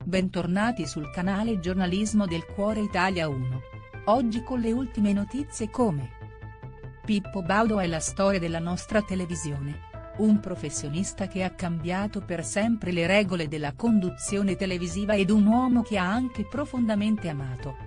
Bentornati sul canale Giornalismo del Cuore Italia 1. Oggi con le ultime notizie come Pippo Baudo è la storia della nostra televisione. Un professionista che ha cambiato per sempre le regole della conduzione televisiva ed un uomo che ha anche profondamente amato.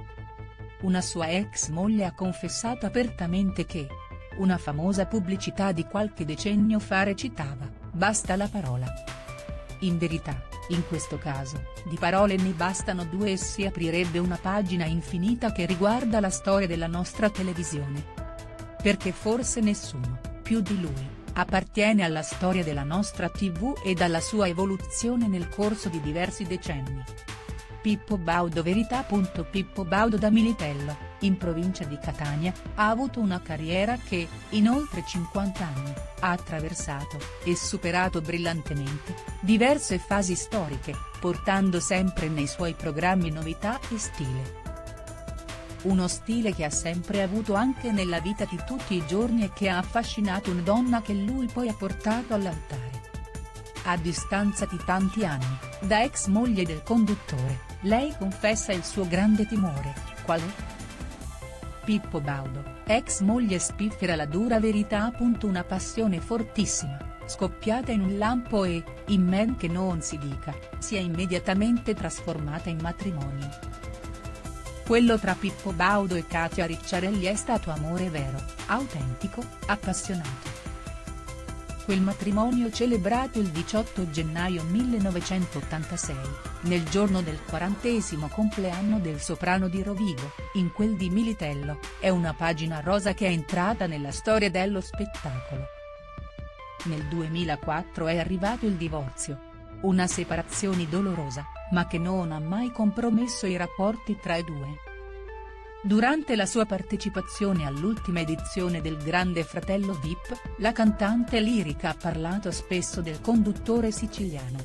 Una sua ex moglie ha confessato apertamente che una famosa pubblicità di qualche decennio fa recitava: "Basta la parola". In verità, in questo caso, di parole ne bastano due e si aprirebbe una pagina infinita che riguarda la storia della nostra televisione. Perché forse nessuno, più di lui, appartiene alla storia della nostra TV e alla sua evoluzione nel corso di diversi decenni. Pippo Baudo Verità. Pippo Baudo da Militello, in provincia di Catania, ha avuto una carriera che, in oltre 50 anni, ha attraversato, e superato brillantemente, diverse fasi storiche, portando sempre nei suoi programmi novità e stile. Uno stile che ha sempre avuto anche nella vita di tutti i giorni e che ha affascinato una donna che lui poi ha portato all'altare. A distanza di tanti anni, da ex moglie del conduttore, lei confessa il suo grande timore, qual è? Pippo Baudo, ex moglie spiffera la dura verità. Una passione fortissima, scoppiata in un lampo e, in men che non si dica, si è immediatamente trasformata in matrimonio. Quello tra Pippo Baudo e Katia Ricciarelli è stato amore vero, autentico, appassionato. Quel matrimonio celebrato il 18 gennaio 1986, nel giorno del 40° compleanno del soprano di Rovigo, in quel di Militello, è una pagina rosa che è entrata nella storia dello spettacolo. Nel 2004 è arrivato il divorzio. Una separazione dolorosa, ma che non ha mai compromesso i rapporti tra i due. Durante la sua partecipazione all'ultima edizione del Grande Fratello VIP, la cantante lirica ha parlato spesso del conduttore siciliano.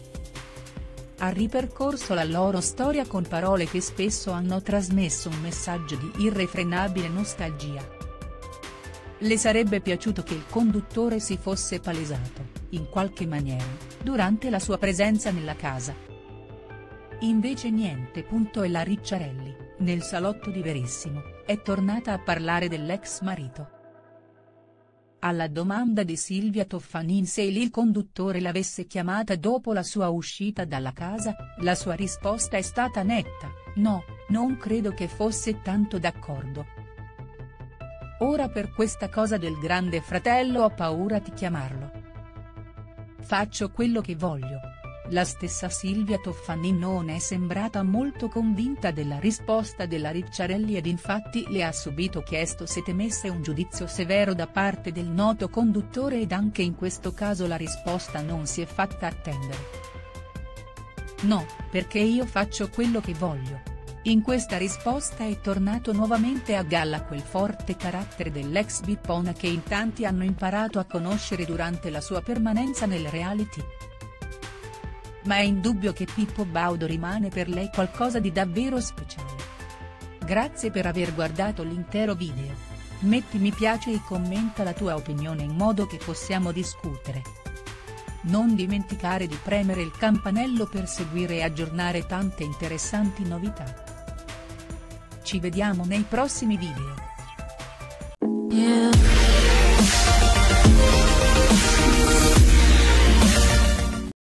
Ha ripercorso la loro storia con parole che spesso hanno trasmesso un messaggio di irrefrenabile nostalgia. Le sarebbe piaciuto che il conduttore si fosse palesato, in qualche maniera, durante la sua presenza nella casa. Invece niente. E la Ricciarelli, nel salotto di Verissimo, è tornata a parlare dell'ex marito. Alla domanda di Silvia Toffanin se il conduttore l'avesse chiamata dopo la sua uscita dalla casa, la sua risposta è stata netta: "No, non credo che fosse tanto d'accordo. Ora per questa cosa del Grande Fratello ho paura di chiamarlo. Faccio quello che voglio". La stessa Silvia Toffanin non è sembrata molto convinta della risposta della Ricciarelli ed infatti le ha subito chiesto se temesse un giudizio severo da parte del noto conduttore ed anche in questo caso la risposta non si è fatta attendere. "No, perché io faccio quello che voglio". In questa risposta è tornato nuovamente a galla quel forte carattere dell'ex bippona che in tanti hanno imparato a conoscere durante la sua permanenza nel reality. Ma è indubbio che Pippo Baudo rimane per lei qualcosa di davvero speciale. Grazie per aver guardato l'intero video. Metti mi piace e commenta la tua opinione in modo che possiamo discutere. Non dimenticare di premere il campanello per seguire e aggiornare tante interessanti novità. Ci vediamo nei prossimi video.